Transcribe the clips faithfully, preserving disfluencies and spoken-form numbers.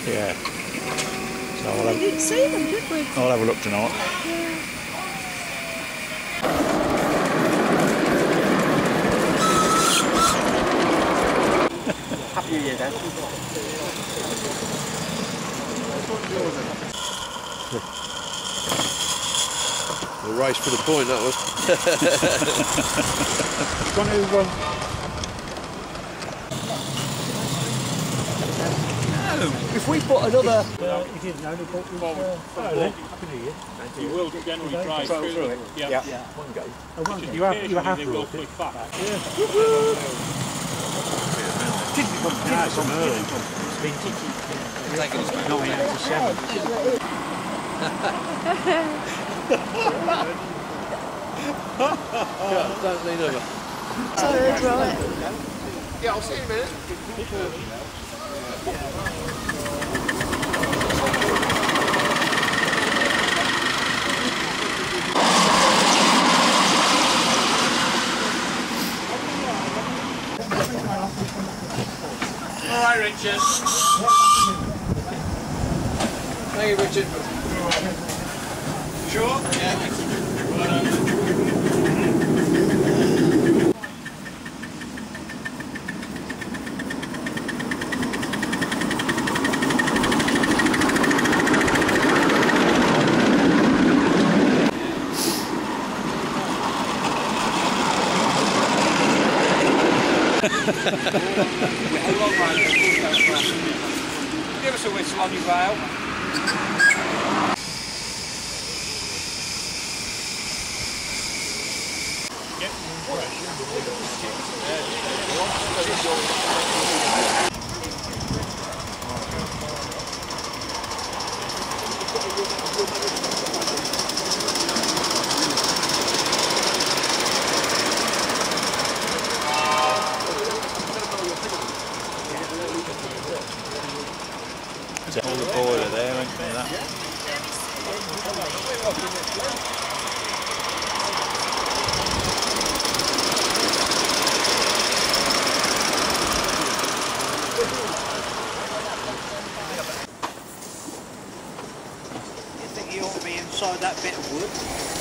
Yeah. So I'll We have, didn't see them, did we? I'll have a look tonight. Yeah. Happy New Year, Dan. The race for the point, that was. Want to, um, If we put another... Well, he didn't know, he bought his... Uh, oh, Happy New Year. You will generally drive Through through it. it. Yeah. Yeah. Yeah. One go. Oh, one go. You have, you have Occasionally they go brought it. quick back. Yeah. Didn't come, no, didn't it's come, an early. didn't come. It's vintage. Taking us back. nineteen eighty-seven. Don't lean over. Sorry, right. Yeah, I'll see you in a minute. All right, Richard. Thank you, Richard. Sure? Yeah. Give us a whistle on your rail. All the boiler there, ain't there, that? You think he ought to be inside that bit of wood?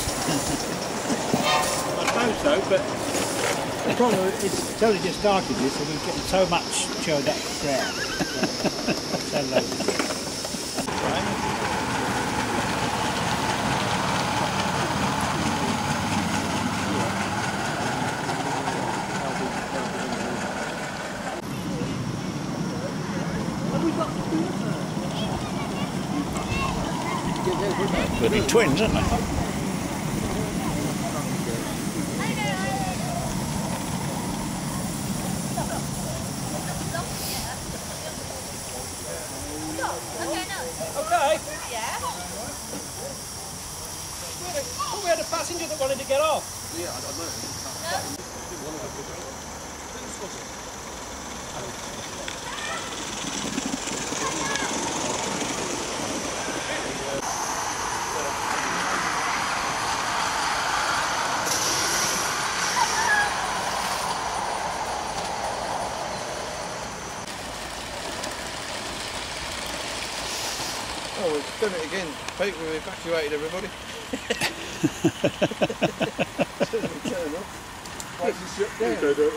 I suppose so, but The problem is, it's only just started this, and we're getting so much showed up there. So low. Could be twins, aren't they? okay. Yeah. We had a passenger that wanted to get off. Yeah, I don't know. Oh, we've done it again. Pete, we've evacuated everybody. Turn off. Place is shut down.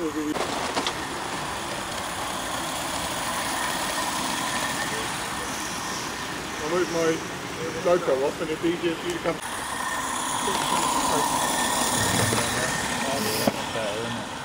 I'll move my GoPro off and it'll be easier for you to come. Better, isn't it?